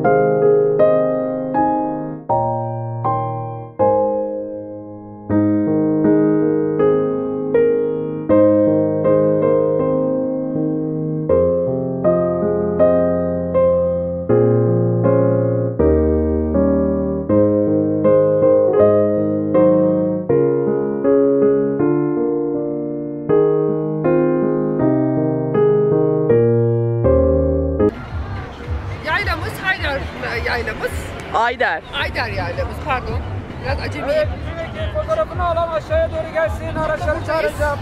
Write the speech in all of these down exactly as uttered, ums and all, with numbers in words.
Yaylamız. Ayder. Ayder yaylamız, pardon. Biraz acemiyim. Evet, fotoğrafını alan aşağıya doğru gelsin, araçları çağıracağım.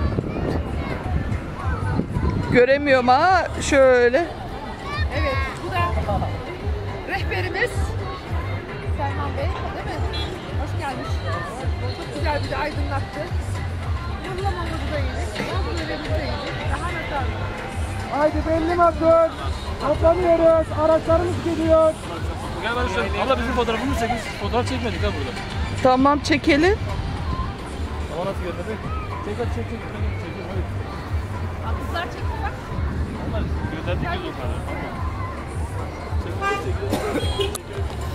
Göremiyorum ama şöyle. Evet, bu da rehberimiz Selman Bey, değil mi? Hoş gelmiş. Çok güzel bir de aydınlattı. Yorulamamızı da yedik, yolcularımızı da yedik. Daha metal. Haydi belli bakın. Toplanıyoruz, araçlarımız gidiyor. Gel ben şöyle. Abla bizim fotoğrafımız çekin. Fotoğraf çekmedik ha burada. Tamam, çekelim. Ama nasıl görmedi? Çek hadi çek çek. Çek hadi. Kızlar çekti bak. Onlar gönderdik biz onları. Çek çek çek.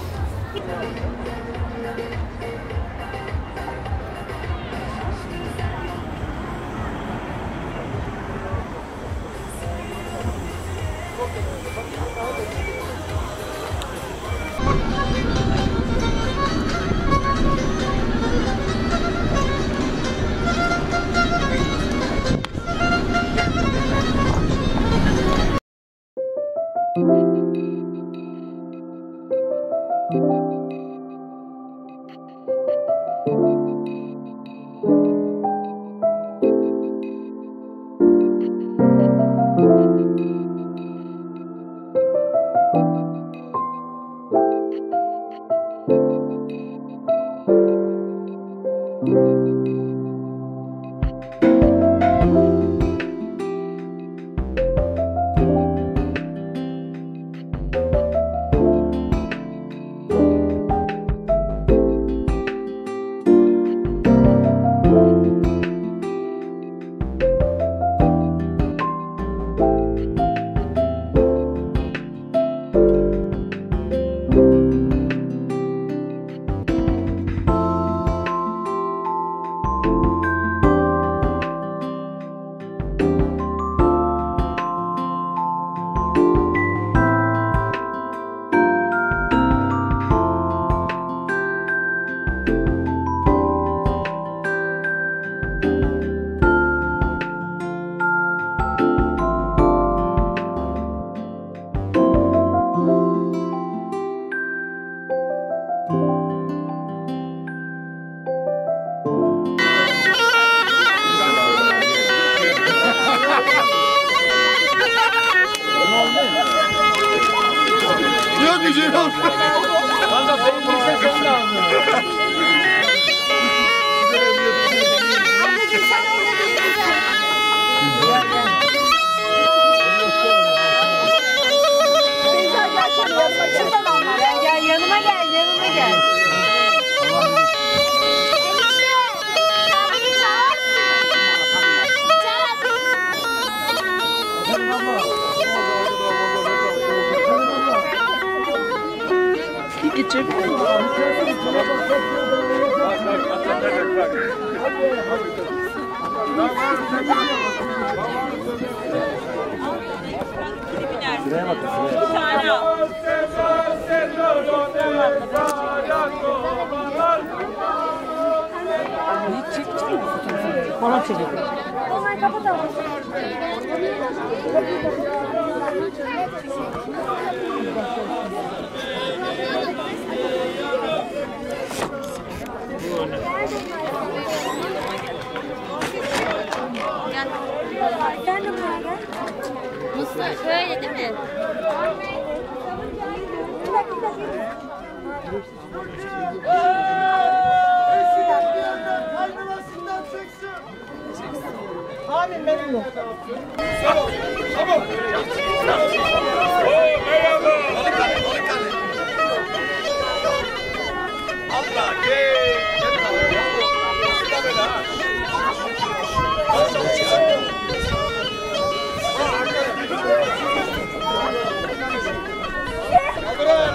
Yok bir şey yok. Kanka benim bir şey sen lazım. Ablacığım sen orada değilsin. Beyza gel şöyle saçından anla. Gel gel yanıma gel yanıma gel. Geçebilir miyim? Şuraya bak. Şuraya. Bana çekin. Onları kapatalım. Sen de buraya gel. Mustafa şöyle değil mi? Bir dakika bir dakika. Halim benim yok. Bravo.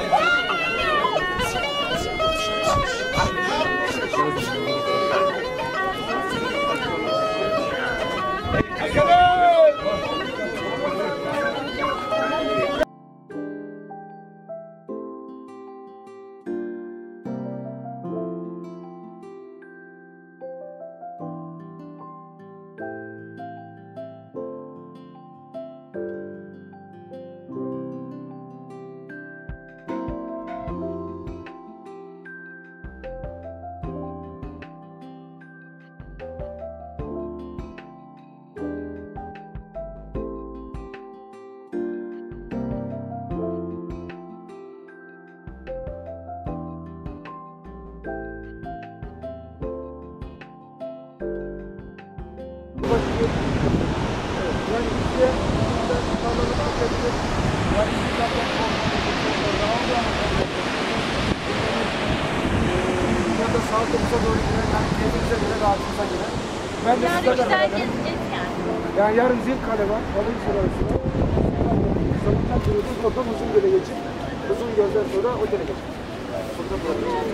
Ya da saat dokuza doğru giren, yani kendinize göre, rahatınıza göre. Ben de Yani sizlerle güzel beraber. gezeceğiz yani. Yani yarın Zilkale var, Balıkesir arasında. Sabahtan duruyoruz, oradan Uzungöl'e geçip, Uzungöl'den sonra otele geçip. Burada bırakıyoruz.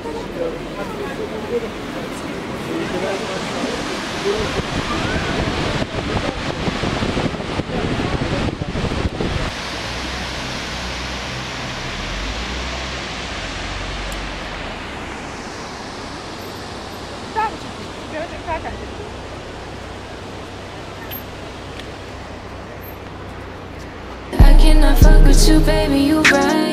Güzel mi çekiyorsun? Gördüm zaten çekiyorum. I cannot fuck with you, baby, you right.